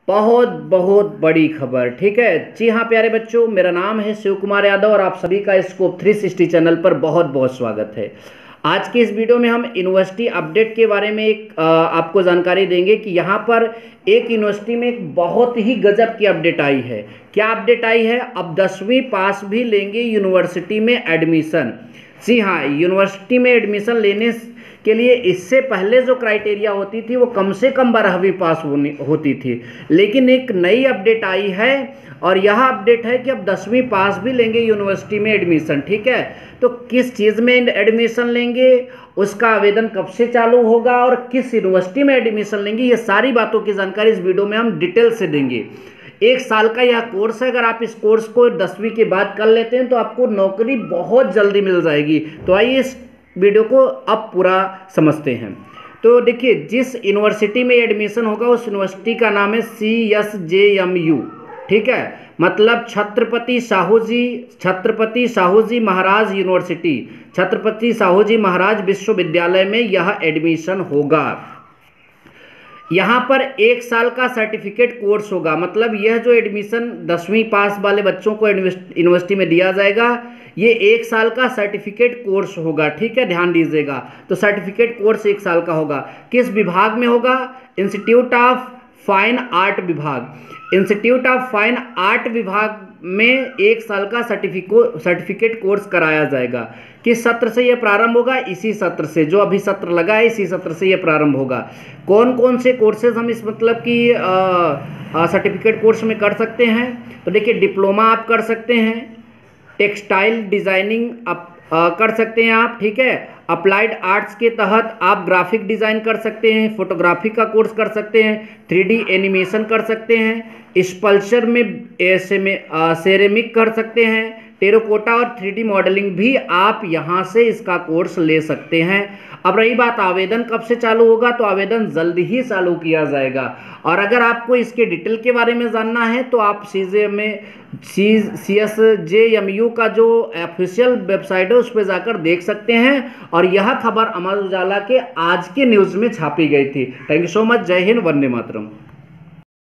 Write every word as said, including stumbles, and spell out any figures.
बहुत बहुत बड़ी खबर। ठीक है जी हाँ प्यारे बच्चों, मेरा नाम है शिव कुमार यादव और आप सभी का स्कोप थ्री सिक्सटी चैनल पर बहुत बहुत स्वागत है। आज की इस वीडियो में हम यूनिवर्सिटी अपडेट के बारे में एक आ, आपको जानकारी देंगे कि यहाँ पर एक यूनिवर्सिटी में एक बहुत ही गजब की अपडेट आई है। क्या अपडेट आई है? अब दसवीं पास भी लेंगे यूनिवर्सिटी में एडमिशन। जी हाँ, यूनिवर्सिटी में एडमिशन लेने के लिए इससे पहले जो क्राइटेरिया होती थी वो कम से कम बारहवीं पास होनी होती थी, लेकिन एक नई अपडेट आई है और यह अपडेट है कि अब दसवीं पास भी लेंगे यूनिवर्सिटी में एडमिशन। ठीक है, तो किस चीज़ में एडमिशन लेंगे, उसका आवेदन कब से चालू होगा और किस यूनिवर्सिटी में एडमिशन लेंगे, ये सारी बातों की जानकारी इस वीडियो में हम डिटेल से देंगे। एक साल का यह कोर्स है, अगर आप इस कोर्स को दसवीं के बाद कर लेते हैं तो आपको नौकरी बहुत जल्दी मिल जाएगी। तो आइए इस वीडियो को अब पूरा समझते हैं। तो देखिए, जिस यूनिवर्सिटी में एडमिशन होगा उस यूनिवर्सिटी का नाम है C S J M U. ठीक है, मतलब छत्रपति साहू जी छत्रपति साहू जी महाराज यूनिवर्सिटी, छत्रपति साहू जी महाराज विश्वविद्यालय में यह एडमिशन होगा। यहाँ पर एक साल का सर्टिफिकेट कोर्स होगा, मतलब यह जो एडमिशन दसवीं पास वाले बच्चों को यूनिवर्सिटी में दिया जाएगा ये एक साल का सर्टिफिकेट कोर्स होगा। ठीक है, ध्यान दीजिएगा। तो सर्टिफिकेट कोर्स एक साल का होगा। किस विभाग में होगा? इंस्टीट्यूट ऑफ फाइन आर्ट विभाग। इंस्टीट्यूट ऑफ फाइन आर्ट विभाग में एक साल का सर्टिफिको सर्टिफिकेट कोर्स कराया जाएगा। किस सत्र से यह प्रारंभ होगा? इसी सत्र से, जो अभी सत्र लगा है इसी सत्र से यह प्रारंभ होगा। कौन कौन से कोर्सेज हम इस मतलब कि सर्टिफिकेट कोर्स में कर सकते हैं? तो देखिए, डिप्लोमा आप कर सकते हैं, टेक्सटाइल डिज़ाइनिंग आप आ, कर सकते हैं आप। ठीक है, अप्लाइड आर्ट्स के तहत आप ग्राफिक डिज़ाइन कर सकते हैं, फोटोग्राफी का कोर्स कर सकते हैं, थ्री डी एनिमेशन कर सकते हैं, स्कल्पचर में ऐसे में सेरेमिक कर सकते हैं, टेराकोटा और थ्री डी मॉडलिंग भी आप यहाँ से इसका कोर्स ले सकते हैं। अब रही बात आवेदन कब से चालू होगा, तो आवेदन जल्द ही चालू किया जाएगा। और अगर आपको इसके डिटेल के बारे में जानना है तो आप सीजे में C C S J M U का जो ऑफिशियल वेबसाइट है उस पर जाकर देख सकते हैं। और यह खबर अमर उजाला के आज के न्यूज़ में छापी गई थी। Thank you so much. जय हिंद, वंदे मातरम।